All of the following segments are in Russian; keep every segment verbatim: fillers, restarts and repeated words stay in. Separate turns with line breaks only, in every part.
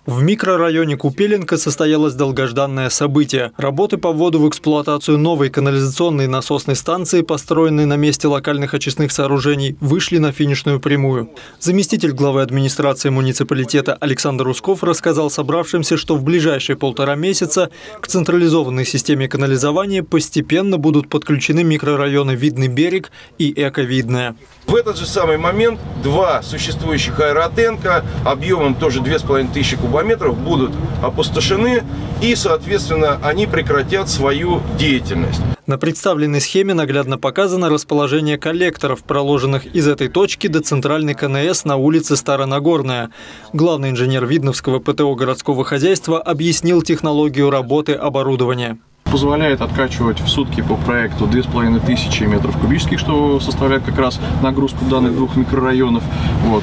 В микрорайоне Купеленко состоялось долгожданное событие. Работы по вводу в эксплуатацию новой канализационной насосной станции, построенной на месте локальных очистных сооружений, вышли на финишную прямую. Заместитель главы администрации муниципалитета Александр Усков рассказал собравшимся, что в ближайшие полтора месяца к централизованной системе канализования постепенно будут подключены микрорайоны Видный берег и Эко-Видное.
В этот же самый момент два существующих аэротенка объемом тоже две с половиной тысячи кубометров будут опустошены, и, соответственно, они прекратят свою деятельность.
На представленной схеме наглядно показано расположение коллекторов, проложенных из этой точки до центральной КНС на улице Старонагорная. Главный инженер Видновского ПТО городского хозяйства объяснил технологию работы оборудования.
Позволяет откачивать в сутки по проекту две с половиной тысячи метров кубических, что составляет как раз нагрузку данных двух микрорайонов. Вот.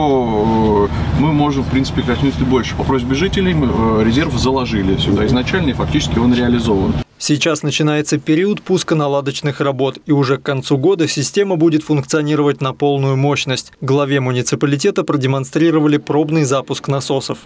Но мы можем, в принципе, качнуть и больше. По просьбе жителей мы резерв заложили сюда изначально, и фактически он реализован.
Сейчас начинается период пусконаладочных работ, и уже к концу года система будет функционировать на полную мощность. Главе муниципалитета продемонстрировали пробный запуск насосов.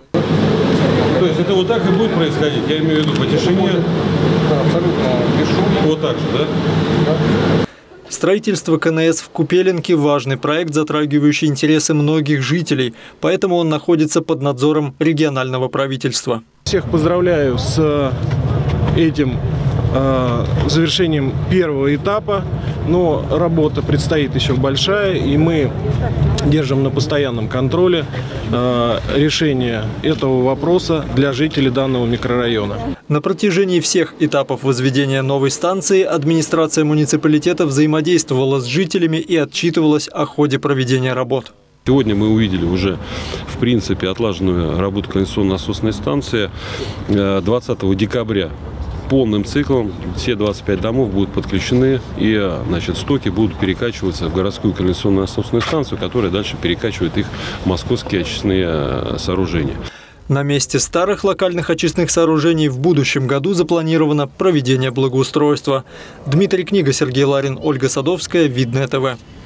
То есть это вот так и будет происходить? Я имею в виду по тишине?
Да, абсолютно без шума.
Вот так же, да?
Да. Строительство КНС в Купеленке – важный проект, затрагивающий интересы многих жителей, поэтому он находится под надзором регионального правительства.
Всех поздравляю с этим э, завершением первого этапа, но работа предстоит еще большая, и мы держим на постоянном контроле э, решение этого вопроса для жителей данного микрорайона.
На протяжении всех этапов возведения новой станции администрация муниципалитета взаимодействовала с жителями и отчитывалась о ходе проведения работ.
Сегодня мы увидели уже, в принципе, отлаженную работу канализационно-насосной станции двадцатого декабря. Полным циклом все двадцать пять домов будут подключены, и, значит, стоки будут перекачиваться в городскую канализационно-насосную станцию, которая дальше перекачивает их в московские очистные сооружения.
На месте старых локальных очистных сооружений в будущем году запланировано проведение благоустройства. Дмитрий Книга, Сергей Ларин, Ольга Садовская, Видное ТВ.